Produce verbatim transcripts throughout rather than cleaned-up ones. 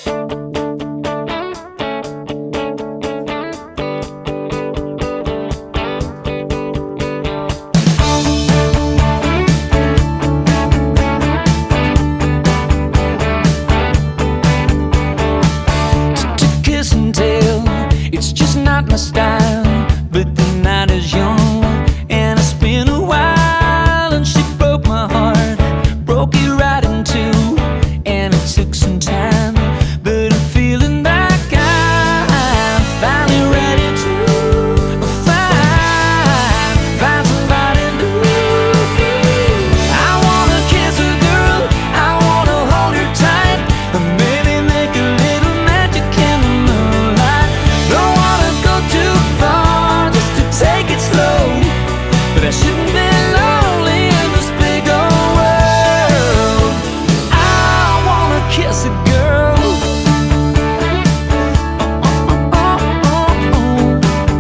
Not my style, but the night is young and it's been a while, and she broke my heart, broke it right in two, and it took some time, but I'm feeling like I'm finally ready to find, find somebody new. I wanna kiss a girl, I wanna hold her tight, and maybe make a little magic in the moonlight. Don't wanna too far just to take it slow, but I shouldn't be lonely in this big old world. I wanna kiss a girl. Oh, oh, oh, oh.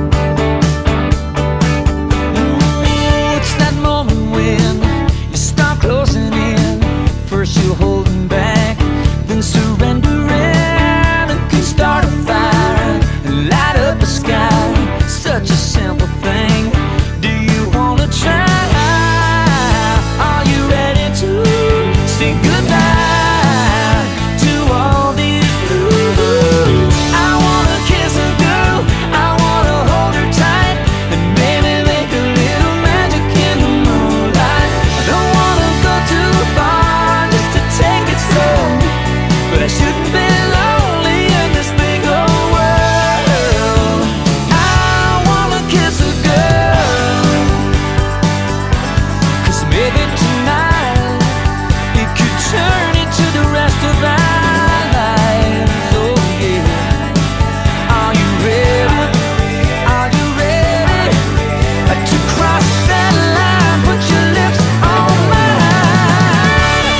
Mm, it's that moment when you start closing in. First you're holding back, then surrendering. It can start a fire and light up the sky. Such a simple thing. Do you wanna try? Are you ready to say goodbye to all these blues? I wanna kiss a girl, I wanna hold her tight, and maybe make a little magic in the moonlight. I don't wanna go too far just to take it slow, but I shouldn't be lonely in this big old world. Kiss a girl, 'cause maybe tonight it could turn into the rest of our lives. Oh yeah. Are you ready? Are you ready to cross that line? Put your lips on mine.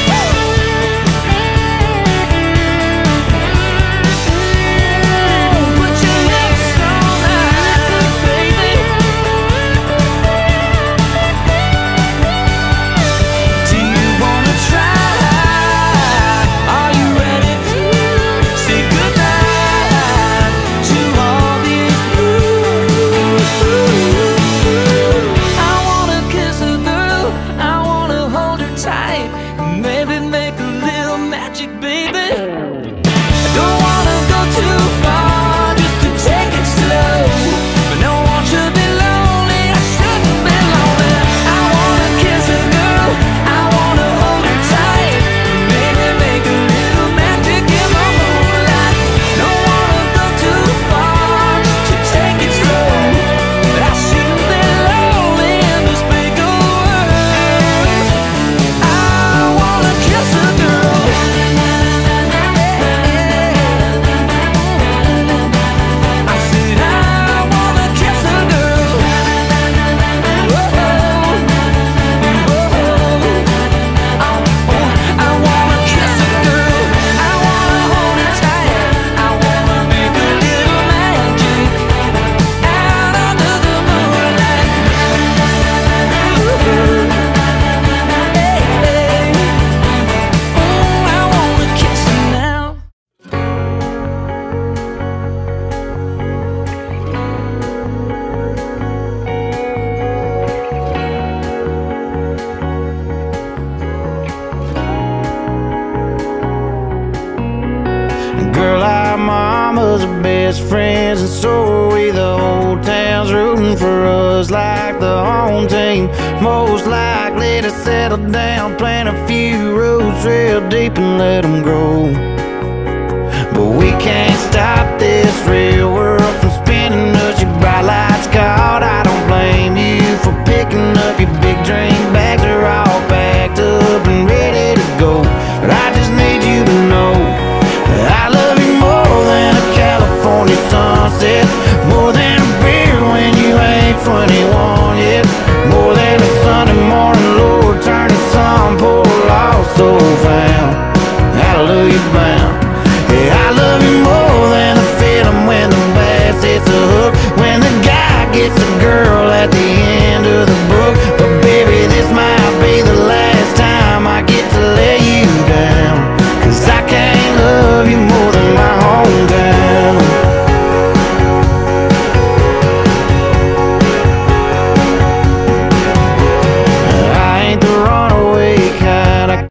Put your lips on mine, baby. Maybe make a little magic, baby. I don't wanna go too far just to take it slow, but no one should be lonely. I shouldn't be lonely. I wanna kiss a girl, I wanna hold her tight, maybe make a little magic in the moonlight. Don't wanna go too far just to take it slow, but I shouldn't be lonely in this big old world. I wanna kiss a girl. I said I wanna kiss a girl. Whoa, whoa. I wanna kiss a girl. I wanna hold her tight. I wanna make a little magic out under the moonlight. I wanna kiss her now. Girl, our mama's our best friends, and so are we. The whole town's rooting for us like the home team. Most likely to settle down, plant a few roots real deep and let them grow. But we can't stop this real world from spinning us. Your bright lights caught, I don't blame you for picking up your big dream bags. Are all packed up and ready to go, but I just need you to know I love you more than a California sunset, more than a beer when you ain't twenty-one yet, more than a Sunday morning Lord turning some poor lost soul found. Hallelujah bound. Yeah, I love you more